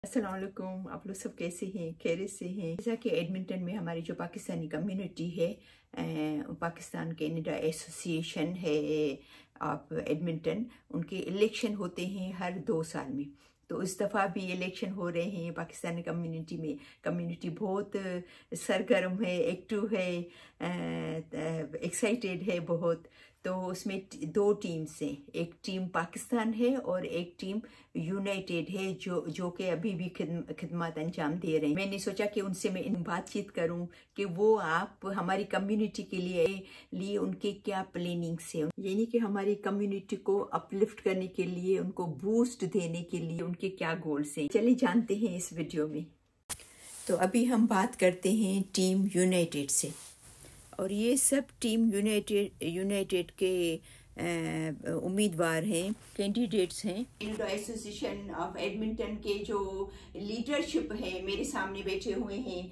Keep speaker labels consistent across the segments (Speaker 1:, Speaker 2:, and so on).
Speaker 1: अस्सलाम वालेकुम। आप लोग सब कैसे हैं? खैरियत से हैं? जैसा कि एडमिंटन में हमारी जो पाकिस्तानी कम्युनिटी है, पाकिस्तान कैनेडा एसोसिएशन है आप एडमिंटन, उनके इलेक्शन होते हैं हर 2 साल में। तो इस दफ़ा भी इलेक्शन हो रहे हैं पाकिस्तानी कम्युनिटी में। कम्युनिटी बहुत सरगर्म है, एक्टिव है, एक्साइटेड है बहुत। तो उसमें 2 टीम्स हैं, एक टीम पाकिस्तान है और एक टीम यूनाइटेड है जो कि अभी भी खिदमत अंजाम दे रहे हैं। मैंने सोचा कि उनसे मैं इन बातचीत करूं कि वो आप हमारी कम्युनिटी के लिए उनके क्या प्लानिंग्स हैं, यानी कि हमारी कम्युनिटी को अपलिफ्ट करने के लिए, उनको बूस्ट देने के लिए उनके क्या गोल्स हैं। चलिए जानते हैं इस वीडियो में। तो अभी हम बात करते हैं टीम यूनाइटेड से, और ये सब टीम यूनाइटेड के उम्मीदवार हैं, कैंडिडेट्स हैं। कैनेडा एसोसिएशन ऑफ एडमिंटन के जो लीडरशिप है मेरे सामने बैठे हुए हैं,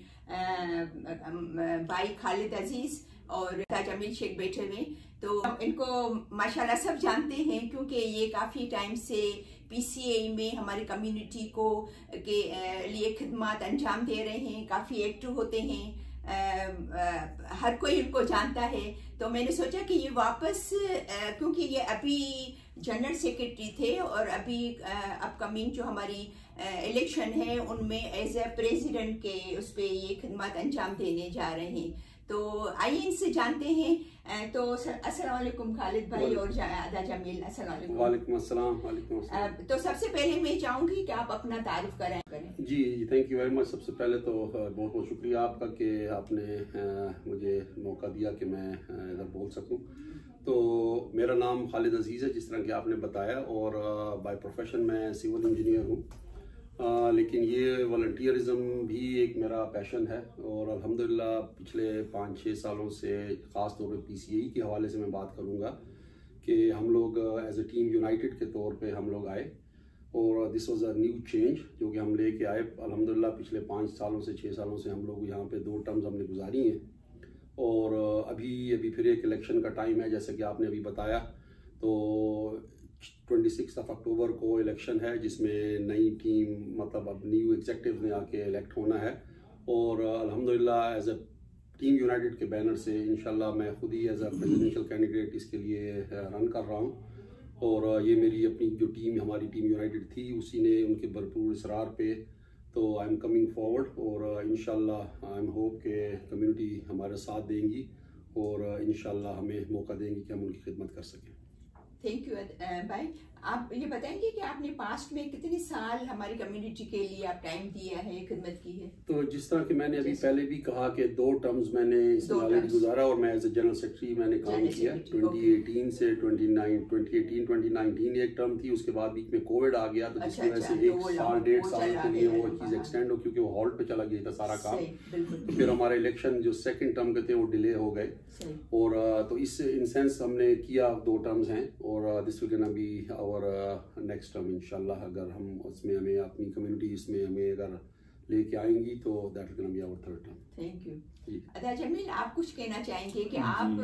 Speaker 1: भाई खालिद अजीज और जमील शेख बैठे हुए। तो इनको माशाल्लाह सब जानते हैं क्योंकि ये काफ़ी टाइम से पीसीए में हमारी कम्युनिटी को के लिए खिदमत अंजाम दे रहे हैं, काफ़ी एक्टिव होते हैं। हर कोई इनको जानता है। तो मैंने सोचा कि ये वापस, क्योंकि ये अभी जनरल सेक्रेटरी थे और अभी अपकमिंग जो हमारी इलेक्शन है उनमें एज ए प्रेसिडेंट के उस पर ये खिदमत अंजाम देने जा रहे हैं। तो आइए इनसे जानते हैं। तो अस्सलाम वालेकुम खालिद भाई और अदा जमील, अस्सलाम वालेकुम।
Speaker 2: वालेकुम अस्सलाम। वालेकुम अस्सलाम।
Speaker 1: तो सबसे पहले मैं चाहूंगी कि आप अपना तारुफ करें।
Speaker 2: जी, थैंक यू वेरी मच। सबसे पहले तो बहुत बहुत शुक्रिया आपका कि आपने मुझे मौका दिया कि मैं इधर बोल सकूं। तो मेरा नाम खालिद अजीज़ है, जिस तरह कि आपने बताया, और बाय प्रोफेशन मैं सिविल इंजीनियर हूं। लेकिन ये वॉलंटियरिज्म भी एक मेरा पैशन है, और अल्हम्दुलिल्लाह पिछले 5-6 सालों से, ख़ास तौर पे पीसीए के हवाले से मैं बात करूँगा कि हम लोग एज ए टीम यूनाइटेड के तौर पे हम लोग आए, और this was a new change जो कि हम लेके आए। अल्हम्दुलिल्लाह पिछले 5 सालों से 6 सालों से हम लोग यहाँ पे 2 टर्म्स हमने गुजारी हैं, और अभी फिर एक इलेक्शन का टाइम है जैसे कि आपने अभी बताया। तो 26 अक्टूबर को इलेक्शन है, जिसमें नई टीम, मतलब अब न्यू एग्जेक्टिव ने आके इलेक्ट होना है, और अल्हम्दुलिल्लाह एज ए टीम यूनाइटेड के बैनर से इंशाल्लाह मैं खुद ही एज ए प्रेसिडेंशियल कैंडिडेट इसके लिए रन कर रहा हूँ। और ये मेरी अपनी जो टीम, हमारी टीम यूनाइटेड थी, उसी ने उनके भरपूर इसरार पे, तो आई एम कमिंग फॉरवर्ड, और इंशाल्लाह आई एम होप के कम्युनिटी हमारे साथ देंगी, और इंशाल्लाह हमें मौका देंगी कि हम उनकी खिदमत कर सकें।
Speaker 1: थैंक यू भाई। आप ये बताएंगे कि आपने पास्ट में कितने साल हमारी कम्युनिटी के लिए आप टाइम दिया है, खिदमत की है?
Speaker 2: तो जिस तरह कि मैंने अभी पहले भी कहा कि 2 टर्म्स मैंने इसमें ऑलरेडी गुजारा, और मैं एज ए जनरल सेक्रेटरी मैंने काम किया 2018 से 2019 एक टर्म थी। उसके बाद बीच में कोविड आ गया, तो जिसकी वजह से 1 साल 1.5 साल के लिए वो चीज़ एक्सटेंड हो, क्योंकि वो हॉल्ट पे चला गया था सारा काम। तो फिर हमारे इलेक्शन जो सेकेंड टर्म के थे वो डिले हो गए, और तो इस इन सेंस हमने किया 2 टर्म्स हैं, और this will gonna be our next term इंशाल्लाह। अगर हम उसमें हमें अपनी कम्युनिटी इसमें हमें अगर लेके आएंगी तो that will gonna be our third term.
Speaker 1: Thank you. Ada Jamil, आप कुछ कहना चाहेंगे कि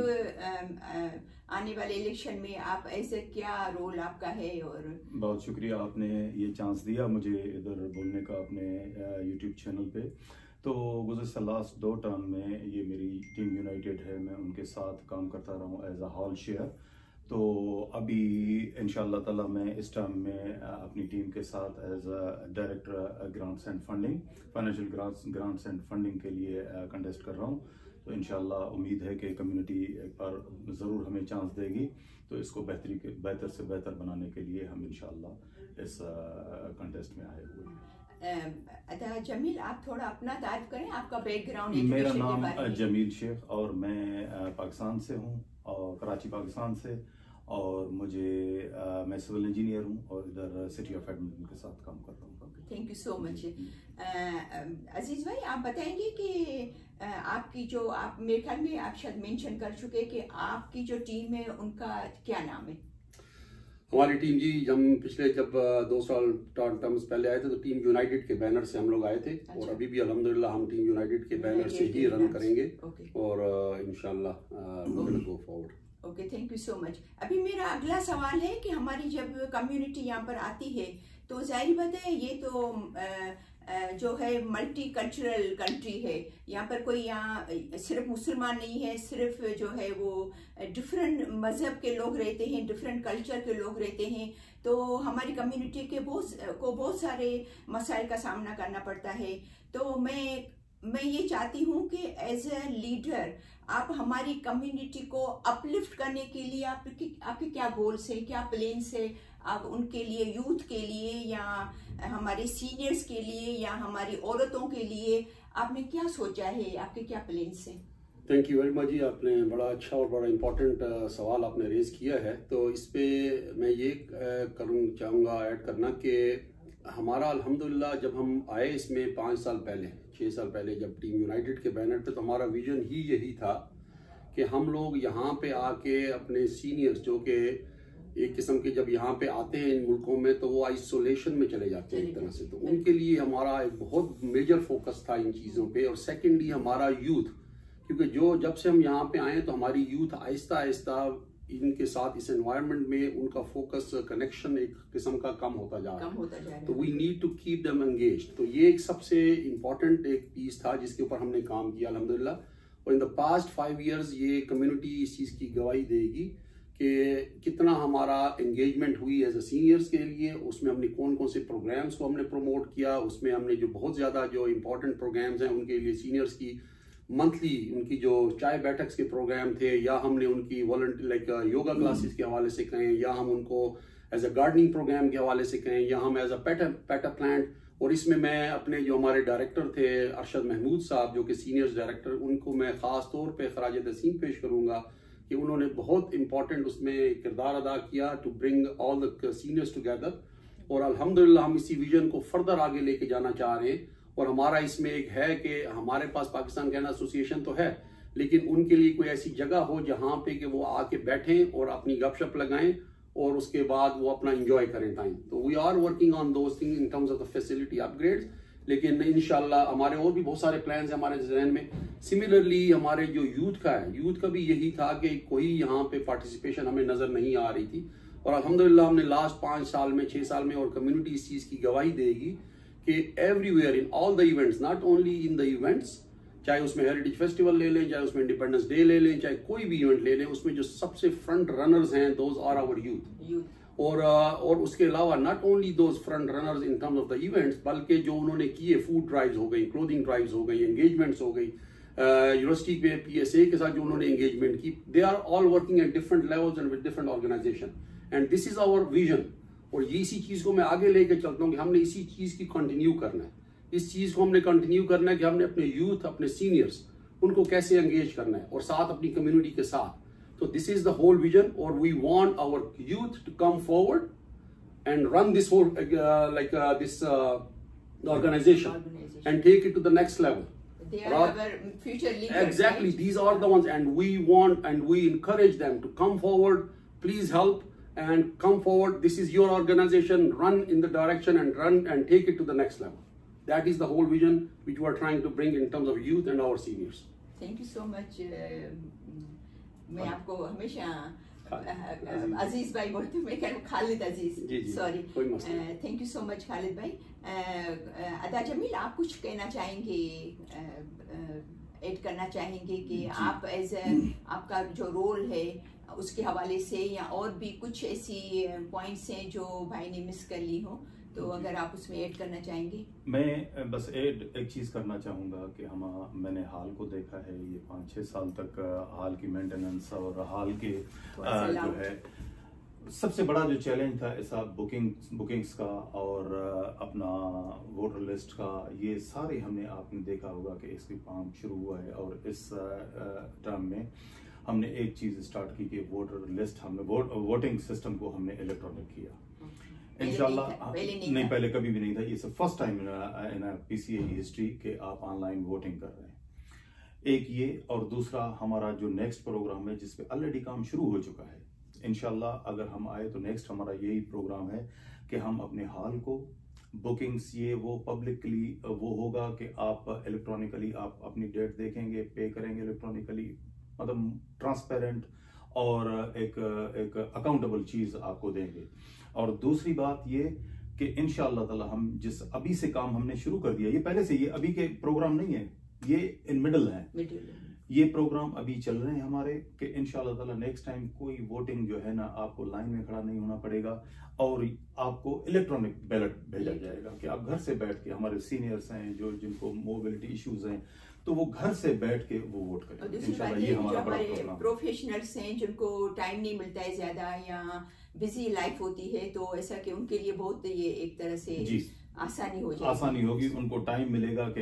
Speaker 1: आप आने वाले इलेक्शन में आप ऐसे क्या रोल आपका है? और
Speaker 3: बहुत शुक्रिया, आपने ये चांस दिया मुझे इधर बोलने का अपने यूट्यूब चैनल पे। तो गुज़श्ता लास्ट 2 टर्म में ये मेरी टीम यूनाइटेड है, मैं उनके साथ काम करता रहा हूँ एज अ हॉल शेयर। तो अभी इंशाअल्लाह ताला मैं इस टर्म में अपनी टीम के साथ as a director grants and funding, financial grants and funding के लिए कंटेस्ट कर रहा हूँ। तो इंशाअल्लाह उम्मीद है कि कम्युनिटी एक बार ज़रूर हमें चांस देगी, तो इसको बेहतर से बेहतर बनाने के लिए हम इंशाअल्लाह इस कंटेस्ट में आए हुए हैं।
Speaker 1: अदा जमील, आप थोड़ा अपना तारीफ करें, आपका बैकग्राउंड।
Speaker 3: मेरा नाम जमील शेख, और मैं पाकिस्तान से हूँ, और कराची पाकिस्तान से, और मैं सिविल इंजीनियर हूँ, और इधर सिटी ऑफ एडमिंटन के साथ काम कर रहा हूँ।
Speaker 1: Thank you so much. Aziz भाई, आप बताएंगे कि आपकी जो, आप मेरे ख्याल में आप शायद मेंशन कर चुके कि आपकी जो टीम है उनका क्या नाम है?
Speaker 2: हमारी टीम जी, हम पिछले जब 2 साल टर्म्स पहले आए थे तो टीम यूनाइटेड के बैनर से हम लोग आए थे। और अभी भी अल्हम्दुलिल्लाह हम टीम यूनाइटेड के बैनर से ही रन करेंगे, और इंशाल्लाह go forward.
Speaker 1: Okay, thank you so much. अभी मेरा अगला सवाल है कि हमारी जब कम्युनिटी यहाँ पर आती है तो जाहिर बात है ये तो जो है मल्टी कल्चरल कंट्री है। यहाँ पर कोई यहाँ सिर्फ मुसलमान नहीं है, सिर्फ जो है वो डिफरेंट मजहब के लोग रहते हैं, डिफरेंट कल्चर के लोग रहते हैं। तो हमारी कम्युनिटी के बहुत सारे मसाइल का सामना करना पड़ता है। तो मैं ये चाहती हूँ कि एज ए लीडर आप हमारी कम्युनिटी को अपलिफ्ट करने के लिए आपके क्या गोल्स है, क्या प्लान्स है, आप उनके लिए, यूथ के लिए या हमारे सीनियर्स के लिए या हमारी औरतों के लिए आपने क्या सोचा है, आपके क्या प्लान्स हैं?
Speaker 2: थैंक यू वेरी मच जी, आपने बड़ा अच्छा और बड़ा इम्पोर्टेंट सवाल आपने रेज किया है। तो इस पे मैं ये चाहूँगा ऐड करना कि हमारा अल्हम्दुलिल्लाह जब हम आए इसमें 6 साल पहले जब टीम यूनाइटेड के बैनर पे, तो हमारा विजन ही यही था कि हम लोग यहाँ पे आके अपने सीनियर्स जो कि एक किस्म के जब यहाँ पे आते हैं इन मुल्कों में तो वो आइसोलेशन में चले जाते हैं एक तरह से, तो उनके लिए हमारा एक बहुत मेजर फोकस था इन चीज़ों पे। और सेकेंडली हमारा यूथ, क्योंकि जब से हम यहाँ पे आए तो हमारी यूथ आहिस्ता आहिस्ता इनके साथ इस एनवायरनमेंट में उनका फोकस कनेक्शन एक किस्म का कम होता जा रहा है। तो we need to keep them engaged. तो ये एक सबसे इम्पोर्टेंट एक पीस था जिसके ऊपर हमने काम किया अल्हम्दुलिल्लाह। और इन द पास्ट 5 years ये कम्युनिटी इस चीज़ की गवाही देगी कि कितना हमारा एंगेजमेंट हुई एज ए सीनियर्स के लिए। उसमें हमने कौन कौन से प्रोग्राम्स को हमने प्रमोट किया, उसमें हमने जो बहुत ज़्यादा जो इम्पोर्टेंट प्रोग्राम्स हैं उनके लिए सीनियर्स की मंथली उनकी जो चाय बैठक्स के प्रोग्राम थे, या हमने उनकी वॉलंटियर लाइक योगा क्लासेस के हवाले से कहें, या हम उनको एज अ गार्डनिंग प्रोग्राम के हवाले से कहें, या हम एज अ पेट प्लांट। और इसमें मैं अपने जो हमारे डायरेक्टर थे अरशद महमूद साहब जो कि सीनियर्स डायरेक्टर, उनको मैं ख़ास तौर पे खराज तहसीन पेश करूँगा कि उन्होंने बहुत इंपॉर्टेंट उसमें किरदार अदा किया to bring all the seniors together. और अल्हम्दुलिल्लाह हम इसी विजन को फर्दर आगे लेके जाना चाह रहे हैं। और हमारा इसमें एक है कि हमारे पास पाकिस्तान कैनर एसोसिएशन तो है, लेकिन उनके लिए कोई ऐसी जगह हो जहाँ पे कि वो आके बैठें और अपनी गपशप लगाएं और उसके बाद वो अपना एंजॉय करें टाइम। तो we are working on those thing in terms of the facility upgrades. लेकिन इंशाल्लाह हमारे और भी बहुत सारे प्लान्स हैं हमारे जहन में। सिमिलरली हमारे जो यूथ का भी यही था कि कोई यहाँ पे पार्टिसिपेशन हमें नजर नहीं आ रही थी। और अल्हम्दुलिल्लाह हमने लास्ट 5 साल में 6 साल में, और कम्युनिटी इस चीज की गवाही देगी कि everywhere in all the events, not only in the events, चाहे उसमें हेरिटेज फेस्टिवल ले लें, चाहे उसमें इंडिपेंडेंस डे ले लें, चाहे कोई भी इवेंट ले लें, उसमें जो सबसे फ्रंट रनर्स हैं दोज आर आवर यूथ। और उसके अलावा not only those front runners in terms of the events, बल्कि जो उन्होंने किए फूड ड्राइव्स हो गई, क्लोथिंग ड्राइव्स हो गई, एंगेजमेंट्स हो गई, यूनिवर्सिटी के PSA के साथ जो उन्होंने एंगेजमेंट की, they are all working at different levels and with different organisation, and this is our vision. और ये इसी चीज को मैं आगे लेके चलता हूँ कि हमने इसी चीज की कंटिन्यू करना है। इस चीज को हमने कंटिन्यू करना है कि हमने अपने यूथ, अपने सीनियर्स, उनको कैसे एंगेज करना है और साथ अपनी कम्युनिटी के साथ। तो this is the whole vision. और we want our youth to come forward and run this whole this organization and take it to the next level.
Speaker 1: They are our future leaders.
Speaker 2: Exactly,
Speaker 1: right?
Speaker 2: these are the ones, and we want and we encourage them to come forward. Please help and come forward. This is your organization. Run in the direction and run and take it to the next level. That is the whole vision which we are trying to bring in terms of youth and our seniors.
Speaker 1: Thank you so much. मैं आपको हमेशा अजीज भाई बोलती हूँ, मैं कह रहा हूँ Khalid Aziz, sorry. Thank you so much Khalid भाई। अदा जमील, आप कुछ कहना चाहेंगे, ऐड करना चाहेंगे कि आप एज आपका जो रोल है उसके हवाले से, या और भी कुछ ऐसी पॉइंट्स हैं जो भाई ने मिस कर ली हो, तो अगर आप उसमें ऐड करना चाहेंगे।
Speaker 3: मैं बस एक चीज करना चाहूंगा कि मैंने हाल को देखा है, ये 5-6 साल तक हाल की मेंटेनेंस और हाल के जो है सबसे बड़ा जो चैलेंज था ऐसा बुकिंग्स का और अपना वोटर लिस्ट का, ये सारे आपने देखा होगा कि इसकी काम शुरू हुआ है। और इस टर्म में हमने एक चीज स्टार्ट की कि वोटर लिस्ट, हमने वोटिंग सिस्टम को हमने इलेक्ट्रॉनिक किया। इंशाल्लाह नहीं, पहले कभी भी नहीं था। ये first time in PCA history के आप ऑनलाइन वोटिंग कर रहे हैं। एक ये, और दूसरा हमारा जो नेक्स्ट प्रोग्राम है जिसपे ऑलरेडी काम शुरू हो चुका है। इंशाल्लाह अगर हम आए तो नेक्स्ट हमारा यही प्रोग्राम है कि हम अपने हॉल को बुकिंग्स ये वो पब्लिकली वो होगा कि आप इलेक्ट्रॉनिकली आप अपनी डेट देखेंगे, पे करेंगे इलेक्ट्रॉनिकली, मतलब ट्रांसपेरेंट और एक अकाउंटेबल चीज आपको देंगे। और दूसरी बात ये कि इंशाअल्लाह ताला हम जिस अभी से काम हमने शुरू कर दिया, ये पहले से, ये अभी के प्रोग्राम नहीं है, ये इन मिडल है, ये प्रोग्राम अभी चल रहे हैं हमारे, कि इंशाअल्लाह ताला नेक्स्ट टाइम कोई वोटिंग जो है ना, आपको लाइन में खड़ा नहीं होना पड़ेगा और आपको इलेक्ट्रॉनिक बैलेट भेजा जाएगा कि आप घर से बैठ के, हमारे सीनियर्स हैं जो जिनको मोबिलिटी इश्यूज हैं, तो वो घर से बैठ के वो वोट करें। इंशाल्लाह ये हमारा बड़ा प्रोग्राम।
Speaker 1: प्रोफेशनल्स हैं जिनको टाइम नहीं मिलता है ज्यादा या बिजी लाइफ होती है, तो ऐसा कि उनके लिए बहुत ये एक तरह से आसानी हो जाएगी,
Speaker 3: आसानी होगी, उनको टाइम मिलेगा कि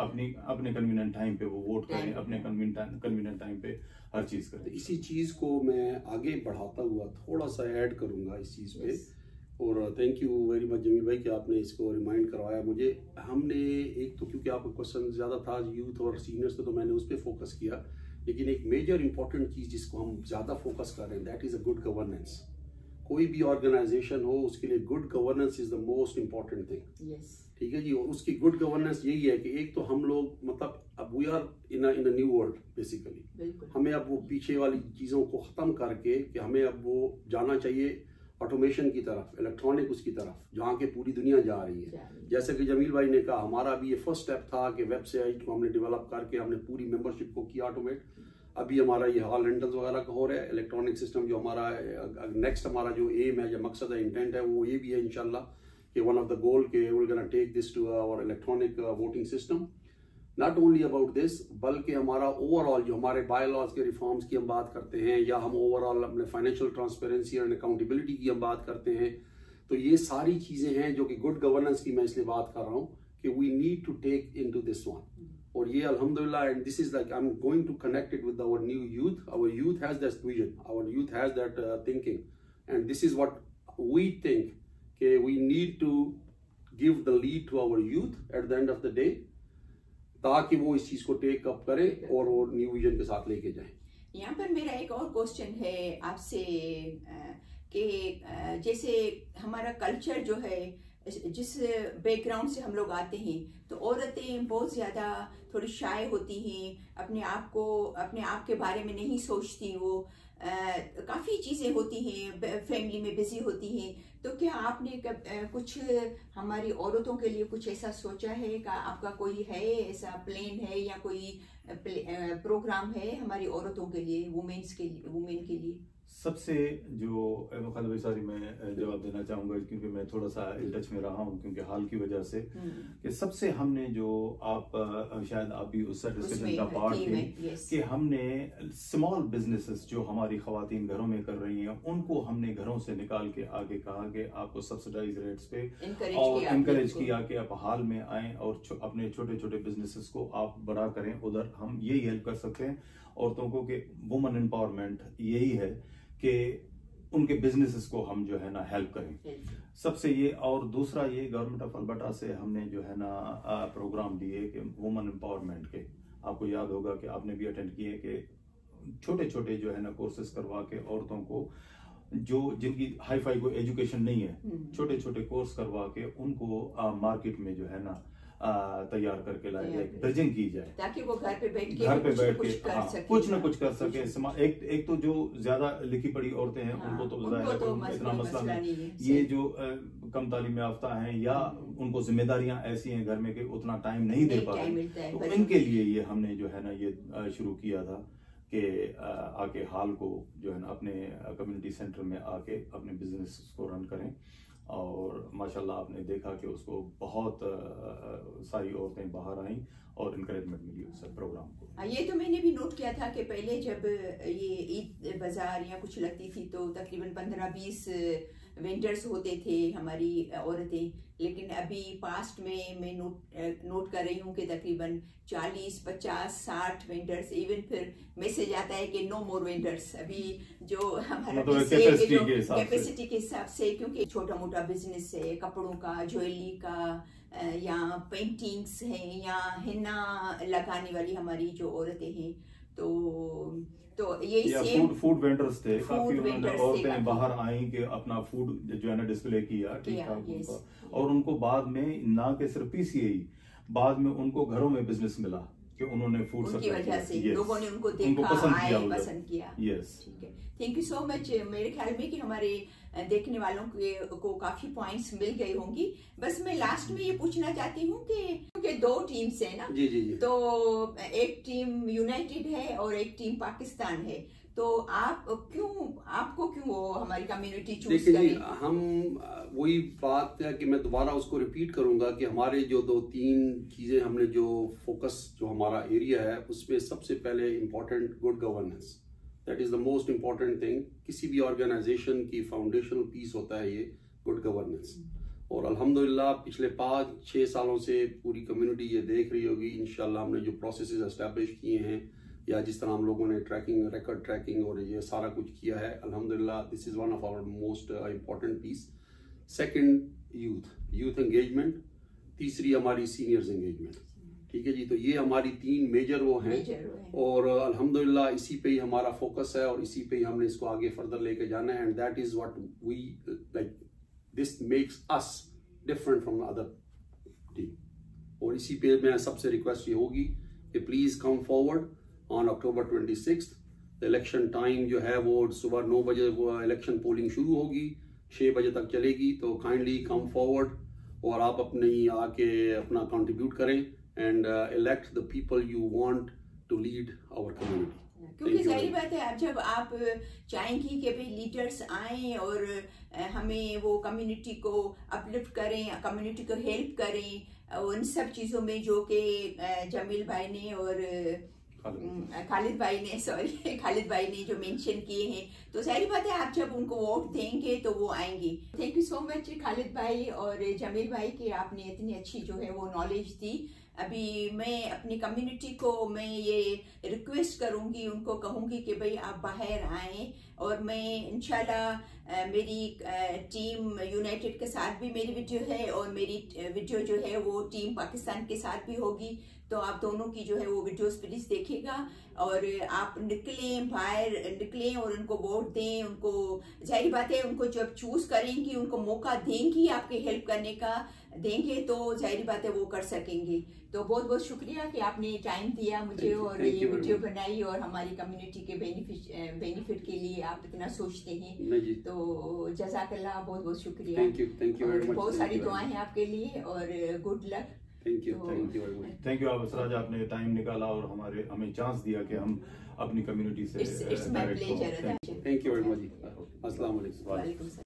Speaker 3: अपने कन्वीनियंट टाइम पे वो वोट करें, अपने कन्वीनियंट टाइम पे हर चीज करें।
Speaker 2: इसी चीज को मैं आगे बढ़ाता हुआ थोड़ा सा ऐड करूंगा इस चीज पे, और thank you very much Jamil भाई कि आपने इसको रिमाइंड करवाया मुझे। हमने एक तो, क्योंकि आपका क्वेश्चन ज़्यादा था यूथ और सीनियर्स पे, तो मैंने उस पर फोकस किया, लेकिन एक मेजर इंपॉर्टेंट चीज़ जिसको हम ज़्यादा फोकस कर रहे हैं, that is a good governance. कोई भी ऑर्गेनाइजेशन हो, उसके लिए good governance is the most important thing. ठीक है जी, और उसकी गुड गवर्नेंस यही है कि एक तो हम लोग, मतलब अब we are in a new world basically, हमें अब वो पीछे वाली चीज़ों को ख़त्म करके कि हमें अब वो जाना चाहिए ऑटोमेशन की तरफ, इलेक्ट्रॉनिक उसकी तरफ, जहाँ के पूरी दुनिया जा रही है। जैसे कि जमील भाई ने कहा, हमारा भी ये फर्स्ट स्टेप था कि वेबसाइट को हमने डेवलप करके हमने पूरी मेंबरशिप को किया ऑटोमेट। अभी हमारा ये हॉल रेंटल्स वगैरह का हो रहा है, इलेक्ट्रॉनिक सिस्टम जो हमारा नेक्स्ट हमारा जो एम है या मकसद है, इंटेंट है, वो ये भी है इंशाल्लाह कि वन ऑफ द गोल के we gonna take this to our electronic voting system. Not only about this, बल्कि हमारा ओवरऑल जो हमारे बायलॉज के रिफॉर्म्स की हम बात करते हैं, या हम ओवरऑल अपने फाइनेंशियल ट्रांसपेरेंसी एंड अकाउंटेबिलिटी की हम बात करते हैं, तो ये सारी चीज़ें हैं जो कि गुड गवर्नेंस की मैं इसलिए बात कर रहा हूँ कि we need to take in to this one. और ये अल्हम्दुलिल्लाह, and this is like I am going to connect it with our new youth. Our youth has that vision, our youth has that thinking, and this is what we think कि we need to give the lead to our youth at the end of the day, ताकि वो इस चीज को take up करे और वो new vision के साथ लेके जाए।
Speaker 1: यहाँ पर मेरा एक और क्वेश्चन है आपसे कि जैसे हमारा कल्चर जो है, जिस बैकग्राउंड से हम लोग आते हैं, तो औरतें बहुत ज़्यादा थोड़ी शाय होती हैं, अपने आप के बारे में नहीं सोचती, वो काफ़ी चीज़ें होती हैं, फैमिली में बिजी होती हैं। तो क्या आपने कुछ हमारी औरतों के लिए कुछ ऐसा सोचा है? का आपका कोई है ऐसा प्लान है या कोई प्रोग्राम है हमारी औरतों के लिए, वुमेन के लिए?
Speaker 3: सबसे जो खालिद भाई, सॉरी मैं जवाब देना चाहूंगा क्योंकि मैं थोड़ा सा इन टच में रहा हूँ क्योंकि हाल की वजह से, कि सबसे हमने जो आप शायद आप भी उस डिस्कशन का पार्ट थे कि हमने स्मॉल बिजनेसेस जो हमारी खवातीन घरों में कर रही हैं, उनको हमने घरों से निकाल के आगे कहा कि आपको सब्सिडाइज रेट्स पे और इनकरेज किया कि आप हाल में आए और अपने छोटे छोटे बिजनेसेस को आप बड़ा करें। उधर हम यही हेल्प कर सकते हैं औरतों को कि वुमन एम्पावरमेंट यही है कि उनके बिजनेसेस को हम जो है ना हेल्प करें, सबसे ये। और दूसरा ये गवर्नमेंट ऑफ अल्बर्टा से हमने जो है ना प्रोग्राम दिए कि वुमन एम्पावरमेंट के, आपको याद होगा कि आपने भी अटेंड किए, कि छोटे छोटे जो है ना कोर्सेज करवा के औरतों को, जो जिनकी हाई फाई कोई एजुकेशन नहीं है, छोटे छोटे कोर्स करवा के उनको मार्केट में जो है ना तैयार करके लाया जाए, ब्रिजिंग की जाए,
Speaker 1: ताकि वो घर पे बैठ के
Speaker 3: कुछ ना कुछ कर सके। एक तो जो ज्यादा लिखी पड़ी औरतें हैं, उनको तो इतना मसला नहीं, ये जो कम तालीम याफ्ता हैं या उनको जिम्मेदारियां ऐसी हैं घर में कि उतना टाइम नहीं दे पा रहे, तो इनके लिए ये हमने जो है ना ये शुरू किया था कि आके हाल को जो है ना अपने कम्युनिटी सेंटर में आके अपने बिजनेस को रन करें। और माशाल्लाह आपने देखा कि उसको बहुत सारी औरतें बाहर आईं और इनकरेजमेंट मिली उस प्रोग्राम को।
Speaker 1: ये तो मैंने भी नोट किया था कि पहले जब ये ईद बाजार या कुछ लगती थी तो तकरीबन 15-20 वेंडर्स होते थे हमारी औरतें, लेकिन अभी पास्ट में मैं नोट कर रही हूँ कि तकरीबन 40-50-60 वेंडर्स, इवन फिर मैसेज आता है कि नो मोर वेंडर्स, अभी जो हमारा कैपेसिटी के हिसाब से, क्योंकि छोटा मोटा बिजनेस है, कपड़ों का, ज्वेलरी का, या पेंटिंग्स हैं, या हिन्ना लगाने वाली हमारी जो औरतें हैं, तो यही सेम
Speaker 3: फूड वेंडर्स थे, काफी औरतें बाहर आई कि अपना फूड जो है ना डिस्प्ले किया ठीक ठाक, और उनको बाद में ना कि सिर्फ पीसीआई, बाद में उनको घरों में बिजनेस मिला कि उन्होंने फूड
Speaker 1: उनकी
Speaker 3: सप्लाई
Speaker 1: वजह से
Speaker 3: Yes.
Speaker 1: लोगों ने उनको
Speaker 3: उनको
Speaker 1: देखा,
Speaker 3: पसंद
Speaker 1: आए,
Speaker 3: किया वो लोग।
Speaker 1: पसंद किया।
Speaker 3: Yes.
Speaker 1: ठीक है, थैंक यू सो मच। मेरे ख्याल में कि हमारे देखने वालों को काफी पॉइंट्स मिल गई होंगी। बस मैं लास्ट में ये पूछना चाहती हूँ कि क्योंकि 2 टीम्स है ना,
Speaker 2: जी जी जी।
Speaker 1: तो एक टीम यूनाइटेड है और एक टीम पाकिस्तान है, तो आपको क्यों वो हमारी कम्युनिटी चूज
Speaker 2: देखिए जी,
Speaker 1: करें?
Speaker 2: हम वही बात है कि मैं दोबारा उसको रिपीट करूंगा कि हमारे जो 2-3 चीजें हमने जो फोकस जो हमारा एरिया है उसमें सबसे पहले important good governance, that is the most important thing. किसी भी ऑर्गेनाइजेशन की फाउंडेशनल पीस होता है ये गुड गवर्नेंस, और अल्हम्दुलिल्लाह पिछले 5-6 सालों से पूरी कम्युनिटी ये देख रही होगी। इंशाल्लाह हमने जो प्रोसेसेस एस्टैब्लिश किए हैं या जिस तरह हम लोगों ने रिकॉर्ड ट्रैकिंग और ये सारा कुछ किया है, अल्हम्दुलिल्लाह this is one of our most important piece. Second youth engagement, तीसरी हमारी सीनियर्स एंगेजमेंट। ठीक है जी, तो ये हमारी 3 मेजर वो हैं, और अल्हम्दुलिल्लाह इसी पे ही हमारा फोकस है और इसी पे ही हमने इसको आगे फर्दर लेके जाना है। And that is what we like, this makes us different from other team. और इसी पे मैं सबसे रिक्वेस्ट ये होगी कि please come forward on October 26। Election time जो है वो सुबह 9 बजे वो इलेक्शन पोलिंग शुरू होगी, 6 बजे तक चलेगी। तो काइंडली कम फॉरवर्ड और आप अपने आके अपना कंट्रीब्यूट करें and elect the people you want to lead our community.
Speaker 1: क्योंकि जाहिर बात है, जब आप चाहेंगी कि भाई लीडर्स आए और हमें वो कम्युनिटी को अपलिफ्ट करें, कम्युनिटी को हेल्प करें उन सब चीज़ों में जो कि जमील भाई ने और खालिद भाई ने जो मेंशन किए हैं, तो सारी बात है आप जब उनको वोट देंगे तो वो आएंगे। Thank you so much Khalid भाई और जमील भाई कि आपने इतनी अच्छी जो है वो नॉलेज दी। अभी मैं अपनी कम्युनिटी को मैं ये रिक्वेस्ट करूंगी, उनको कहूंगी कि भाई आप बाहर आएं, और मैं इंशाल्लाह मेरी टीम यूनाइटेड के साथ भी मेरी वीडियो है और मेरी वीडियो जो है वो टीम पाकिस्तान के साथ भी होगी। तो आप दोनों की जो है वो वीडियोस प्लीज देखिएगा और आप निकलें और उनको वोट दें। उनको जाहिर बात है, उनको जब चूज करेंगी, उनको मौका देंगी, आपके हेल्प करने का देंगे, तो जाहिर बात है वो कर सकेंगे। तो बहुत बहुत शुक्रिया कि आपने टाइम दिया मुझे और ये वीडियो बनाई और हमारी कम्युनिटी के बेनिफिट के लिए आप इतना सोचते हैं, तो जज़ाकल्लाह, बहुत बहुत शुक्रिया।
Speaker 2: Thank you very much.
Speaker 1: बहुत सारी दुआएं हैं आपके लिए और good luck.
Speaker 2: Thank you very much.
Speaker 3: Thank you Asraj, आपने टाइम निकाला और हमें चांस दिया कि हम अपनी कम्युनिटी से
Speaker 1: it's my pleasure.
Speaker 2: Thank you very much. अस्सलाम वालेकुम।